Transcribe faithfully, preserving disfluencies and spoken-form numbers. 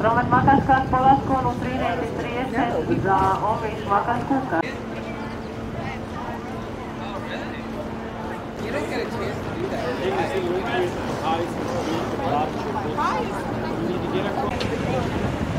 Roman Makaskas Polansko nu trīsdesmit trideset za Omiš Makaskuka. You don't get a chance to do that. You need to get across.